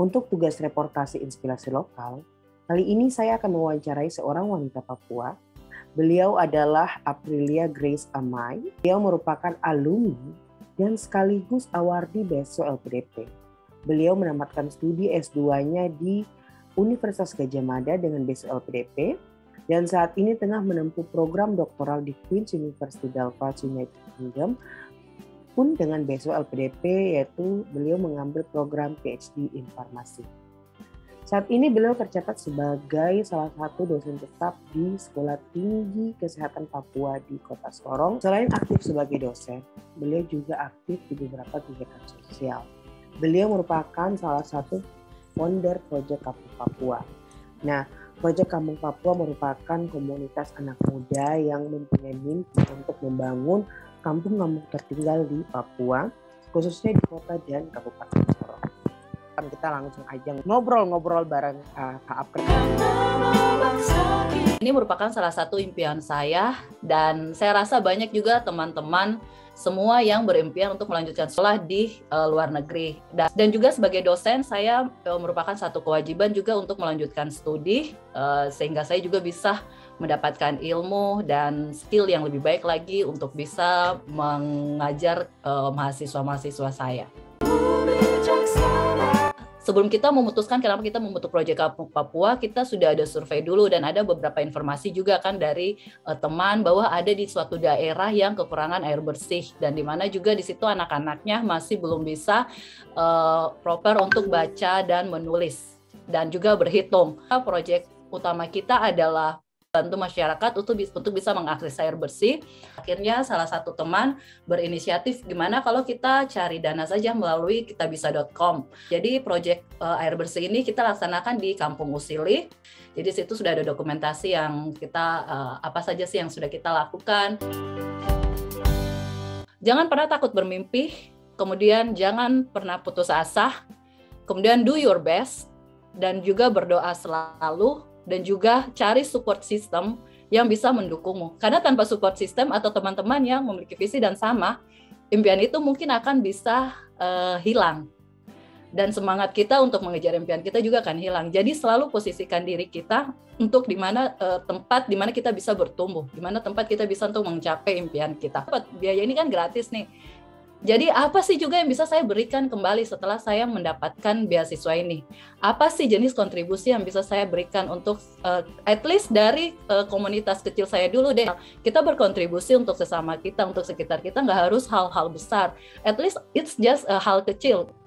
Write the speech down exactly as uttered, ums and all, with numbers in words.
Untuk tugas reportasi inspirasi lokal, kali ini saya akan mewawancarai seorang wanita Papua. Beliau adalah Aprilia Grace Amai. Beliau merupakan alumni dan sekaligus awardi beasiswa L P D P. Beliau menamatkan studi S dua-nya di Universitas Gadjah Mada dengan beasiswa L P D P dan saat ini tengah menempuh program doktoral di Queen's University Belfast, United Kingdom pun dengan beasiswa L P D P, yaitu beliau mengambil program P H D in Farmasi. Saat ini beliau tercatat sebagai salah satu dosen tetap di Sekolah Tinggi Kesehatan Papua di Kota Sorong. Selain aktif sebagai dosen, beliau juga aktif di beberapa kegiatan sosial. Beliau merupakan salah satu founder Project Kampung Papua. Nah, Project Kampung Papua merupakan komunitas anak muda yang mempunyai mimpi untuk membangun kampung-kampung tertinggal di Papua, khususnya di kota dan Kabupaten Sorong. Kita langsung aja ngobrol-ngobrol bareng uh, Kak Apri. Ini merupakan salah satu impian saya dan saya rasa banyak juga teman-teman semua yang berimpian untuk melanjutkan sekolah di uh, luar negeri. Dan, dan juga sebagai dosen saya uh, merupakan satu kewajiban juga untuk melanjutkan studi uh, sehingga saya juga bisa mendapatkan ilmu dan skill yang lebih baik lagi untuk bisa mengajar uh, mahasiswa-mahasiswa saya. Sebelum kita memutuskan kenapa kita membentuk Project Kampung Papua, kita sudah ada survei dulu dan ada beberapa informasi juga kan dari uh, teman bahwa ada di suatu daerah yang kekurangan air bersih dan di mana juga di situ anak-anaknya masih belum bisa uh, proper untuk baca dan menulis dan juga berhitung. Proyek utama kita adalah bantu masyarakat untuk untuk bisa mengakses air bersih. Akhirnya salah satu teman berinisiatif gimana kalau kita cari dana saja melalui kitabisa dot com. Jadi proyek uh, air bersih ini kita laksanakan di Kampung Usili. Jadi situ sudah ada dokumentasi yang kita uh, apa saja sih yang sudah kita lakukan. Jangan pernah takut bermimpi, kemudian jangan pernah putus asa, kemudian do your best dan juga berdoa selalu. Dan juga cari support system yang bisa mendukungmu. Karena tanpa support system atau teman-teman yang memiliki visi dan sama, impian itu mungkin akan bisa uh, hilang. Dan semangat kita untuk mengejar impian kita juga akan hilang. Jadi selalu posisikan diri kita untuk di mana uh, tempat di mana kita bisa bertumbuh, di mana tempat kita bisa untuk mencapai impian kita. Biaya ini kan gratis nih. Jadi apa sih juga yang bisa saya berikan kembali setelah saya mendapatkan beasiswa ini? Apa sih jenis kontribusi yang bisa saya berikan untuk uh, at least dari uh, komunitas kecil saya dulu deh. Kita berkontribusi untuk sesama kita, untuk sekitar kita, nggak harus hal-hal besar. At least it's just uh, hal kecil.